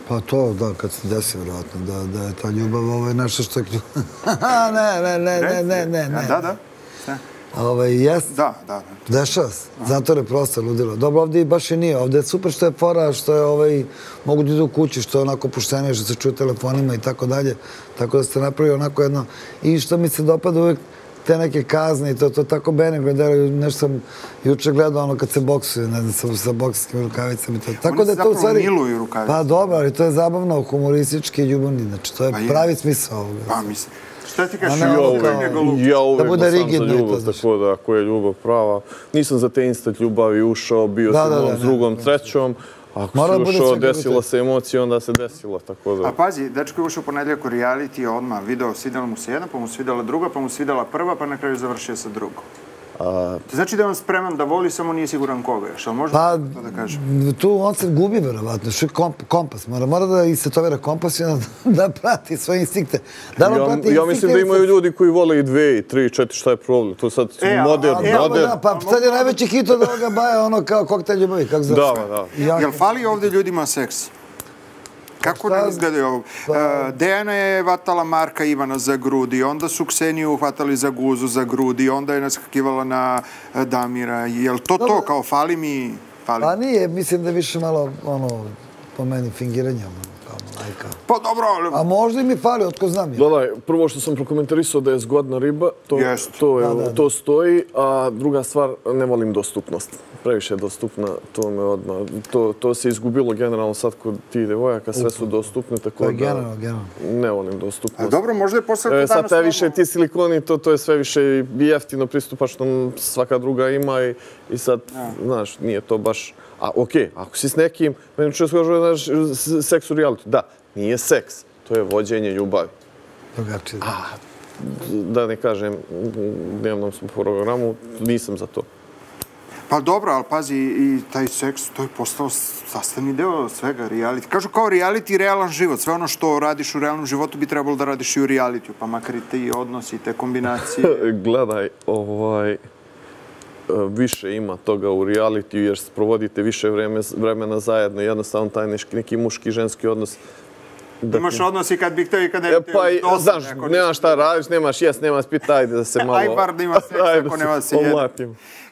Pa to, da, kad se desi, vjerojatno, da je ta ljubav nešto što je... Ne. Da. Jest? Da. Dešava se. Zato je prosto ludilo. Dobro, ovdje baš i nije. Ovdje je super što je fora, što je mogu da idu u kući, što je onako puštenije, što se čuje telefonima i tako dalje. Tako da ste napravili onako jedno... I što mi se dopada uvijek te neke kazne i to tako benigno delaju. Nešto sam juče gledao ono kad se boksuje, ne znam, sa bokserskim rukavicama i to. Oni se zapravo miluju rukavice. Pa dobro, ali to je zabavno, humoristički i ljubavni. Znači, to je pravi smisao ovoga. Pa mislim. Šta ti kažeš? Ja uvek sam za ljubav, tako da ako je ljubav prava. Nisam za te instant ljubavi ušao, bio sam s drugom, trećom. Ako si ušao, desila se emocija, onda se desila, tako da... A pazi, dečko je ušao ponedjeljak u reality, odmah video, svidjela mu se jedna, pa mu svidjela druga, pa mu svidjela prva, pa na kraju završio sa drugom. To znači da je on spreman da voli, samo nije siguran koga je. Što možda to da kaže? Tu on se gubi, verovatno. Što je kompas? Mora da istetovira kompas i da prati svoje instinkte. Ja mislim da imaju ljudi koji vole i 2, 3, 4, šta je problem? To je sad moderno. Pa sad je najveći hit od ovoga baja, ono kao koktel ljubavi, kako zove. Da. Jel fali ovdje ljudima seks? Kako ne izgledaju ovo? Dejana je vatala Marka Ivana za grudi, onda su Kseniju uhvatali za guzu za grudi, onda je naskakivala na Damira. Je li to kao fali mi? Pa nije, mislim da je više malo, po meni, fingiranja. Pa dobro, ali... A možda i mi fali, otko znam je. Gledaj, prvo što sam prokomentarisao da je zgodna riba, to stoji, a druga stvar, ne volim dostupnost. Previše je dostupna, to me odmah... To se izgubilo generalno sad kod ti devojaka, sve su dostupne, tako da... Generalno. Ne volim dostupnost. Dobro, možda je posle danas... Sad te više ti silikoni, to je sve više jeftino, pristupačno, svaka druga ima i sad, znaš, nije to baš... A okej, ako si s nekim, meni često kažu, znaš, seks u realitu. Da, nije seks, to je vođenje ljubavi. Drugačije. Da ne kažem, dnevnom smo programu, nisam za to. Pa dobro, ali pazi, i taj seks, to je postao sastavni deo svega, reality. Kažu kao reality, realan život. Sve ono što radiš u realnom životu bi trebalo da radiš i u realitiju, pa makar i te odnosi, te kombinacije. Gledaj, više ima toga u realitiju jer provodite više vremena zajedno. Jednostavno taj neki muški i ženski odnos. Imaš odnos i kad bih htio i kad ne bih htio. Pa, znaš, nemaš šta radiš, nemaš jest, nemaš pita, ajde da se malo... Aj bar da ima seks ako nema da se jede.